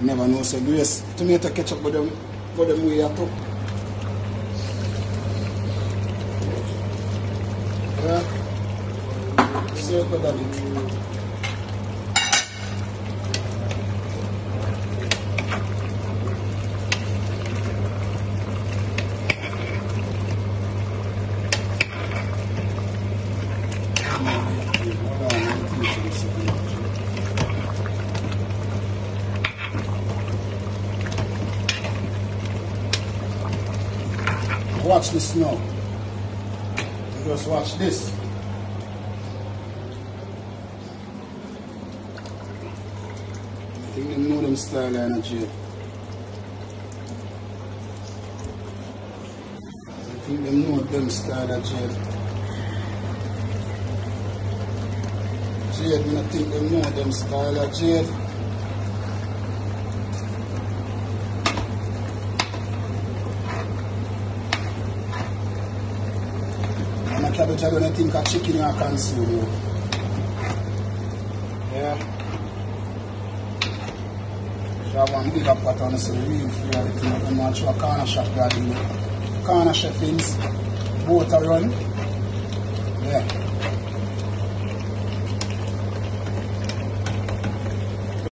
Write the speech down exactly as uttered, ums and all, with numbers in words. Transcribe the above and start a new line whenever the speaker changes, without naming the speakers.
Never know, so Grace, tomato ketchup, but them, but them way up. Yeah. Circle that it. Watch this now. Just watch this. I think they know them style in jail. I think they know them style of jail. Jail, I think they know them style of jail. Cabbage, I don't think a chicken you can consume. Yeah. So I want big up pot on the real free everything. I'm going to a corner shop garden. Corner chef ins, boat a run. Yeah.